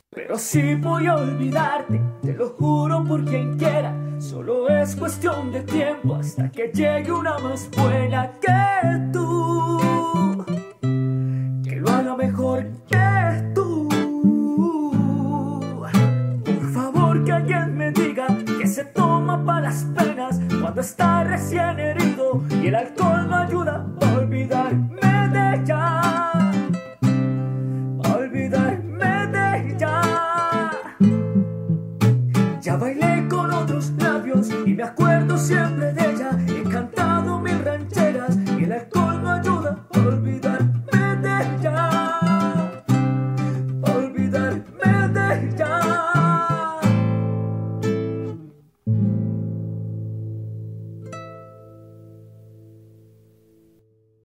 Pero sí voy a olvidarte, te lo juro por quien quiera. Solo es cuestión de tiempo hasta que llegue una más buena que tú.